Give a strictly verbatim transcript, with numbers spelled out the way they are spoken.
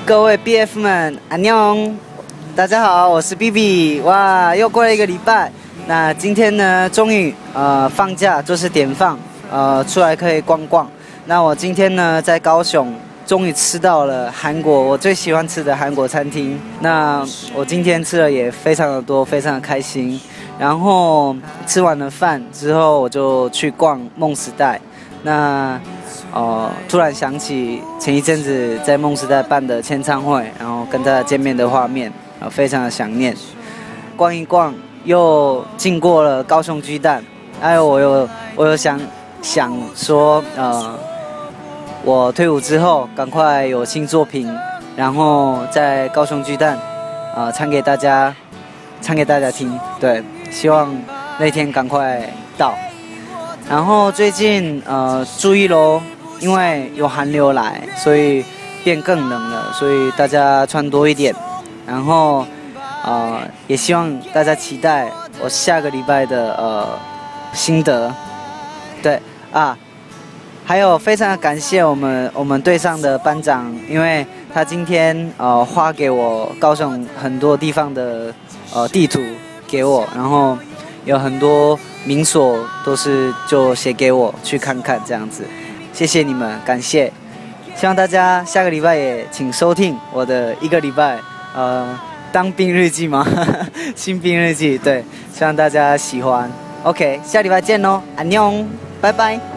各位 B F 们，安녕，大家好，我是 B B。哇，又过了一个礼拜，那今天呢，终于呃放假，就是点放，呃出来可以逛逛。那我今天呢，在高雄，终于吃到了韩国我最喜欢吃的韩国餐厅。那我今天吃了也非常的多，非常的开心。然后吃完了饭之后，我就去逛梦时代。那呃，突然想起前一阵子在梦时代办的签唱会，然后跟大家见面的画面，呃，非常的想念。逛一逛，又经过了高雄巨蛋，还有我有我有想想说，呃，我退伍之后赶快有新作品，然后在高雄巨蛋，呃，唱给大家，唱给大家听。对，希望那天赶快到。然后最近呃注意咯，因为有寒流来，所以变更冷了，所以大家穿多一点。然后呃也希望大家期待我下个礼拜的呃心得。对啊，还有非常感谢我们我们队上的班长，因为他今天呃画给我高雄很多地方的呃地图给我，然后有很多民所都是就写给我去看看这样子，谢谢你们，感谢。希望大家下个礼拜也请收听我的一个礼拜呃当兵日记吗？新兵日记，对，希望大家喜欢。OK， 下礼拜见喽，안녕，拜拜。